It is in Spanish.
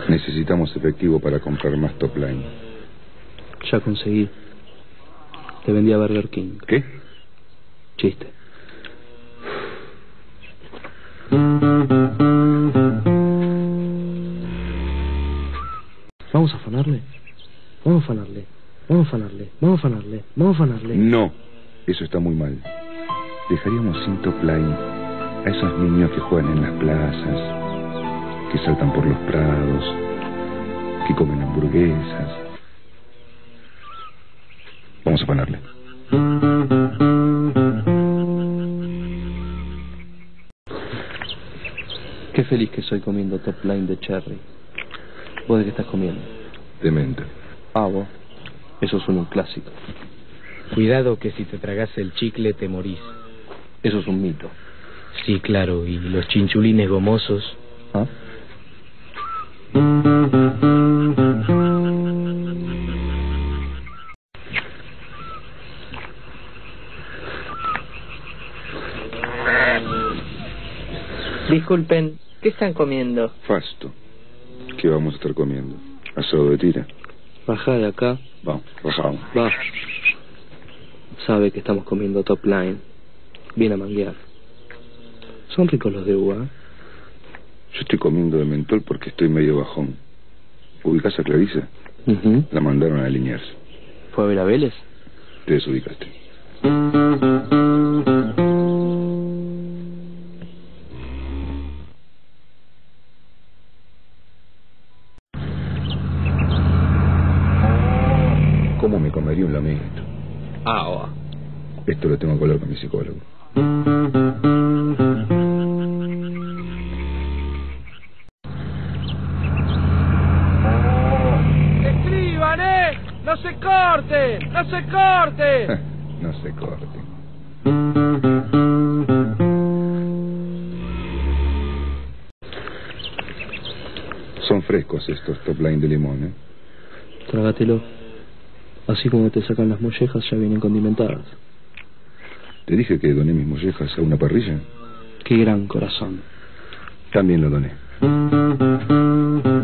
Necesitamos efectivo para comprar más top line. Ya conseguí. Te vendí a Burger King. ¿Qué? Chiste. Vamos a afanarle. Vamos a afanarle. Vamos a afanarle. Vamos a afanarle. Vamos a afanarle. No, eso está muy mal. Dejaríamos sin top line a esos niños que juegan en las plazas, que saltan por los prados, que comen hamburguesas. Vamos a afanarle. Qué feliz que soy comiendo top line de Cherry. ¿Vos de qué estás comiendo? De menta. Ah, vos. Eso suena un clásico. Cuidado que si te tragas el chicle te morís. Eso es un mito. Sí, claro, y los chinchulines gomosos. ¿Ah? Disculpen, ¿qué están comiendo? Fasto. ¿Qué vamos a estar comiendo? ¿Asado de tira? Bajá de acá. Vamos, bajamos. Va. Sabe que estamos comiendo top line. Viene a manguear. Son ricos los de uva, ¿eh? Yo estoy comiendo de mentol porque estoy medio bajón. ¿Ubicás a Clarisa? La mandaron a Liniers. ¿Fue a ver a Vélez? Te desubicaste. ¿Cómo me comería un lamento? Esto lo tengo que hablar con mi psicólogo. ¡Escriban, ¡No se corte! ¡No se corte! No se corte. Son frescos estos top line de limón, ¿eh? Trágatelo. Así como te sacan las mollejas, ya vienen condimentadas. ¿Te dije que doné mis mollejas a una parrilla? Qué gran corazón. También lo doné.